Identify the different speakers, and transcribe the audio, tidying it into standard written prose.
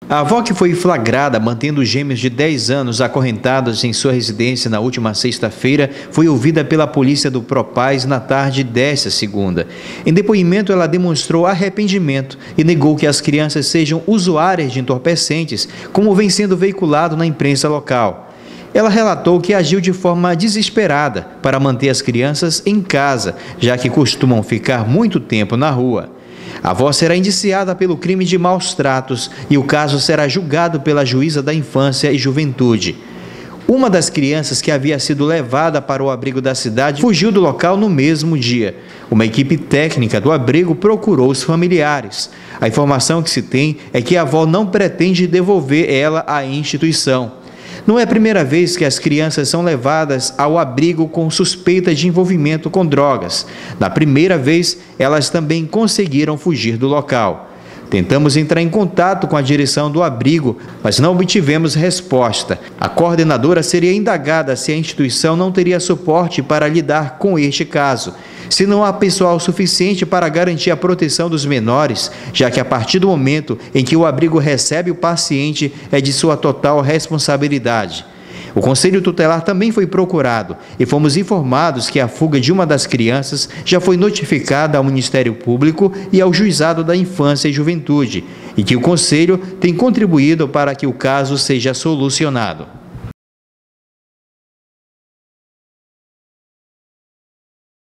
Speaker 1: A avó que foi flagrada mantendo gêmeos de 10 anos acorrentados em sua residência na última sexta-feira foi ouvida pela polícia do Propaz na tarde desta segunda. Em depoimento, ela demonstrou arrependimento e negou que as crianças sejam usuárias de entorpecentes, como vem sendo veiculado na imprensa local. Ela relatou que agiu de forma desesperada para manter as crianças em casa, já que costumam ficar muito tempo na rua. A avó será indiciada pelo crime de maus tratos e o caso será julgado pela juíza da Infância e Juventude. Uma das crianças que havia sido levada para o abrigo da cidade fugiu do local no mesmo dia. Uma equipe técnica do abrigo procurou os familiares. A informação que se tem é que a avó não pretende devolver ela à instituição. Não é a primeira vez que as crianças são levadas ao abrigo com suspeita de envolvimento com drogas. Na primeira vez, elas também conseguiram fugir do local. Tentamos entrar em contato com a direção do abrigo, mas não obtivemos resposta. A coordenadora seria indagada se a instituição não teria suporte para lidar com este caso. Se não há pessoal suficiente para garantir a proteção dos menores, já que a partir do momento em que o abrigo recebe o paciente é de sua total responsabilidade. O Conselho Tutelar também foi procurado e fomos informados que a fuga de uma das crianças já foi notificada ao Ministério Público e ao Juizado da Infância e Juventude e que o Conselho tem contribuído para que o caso seja solucionado.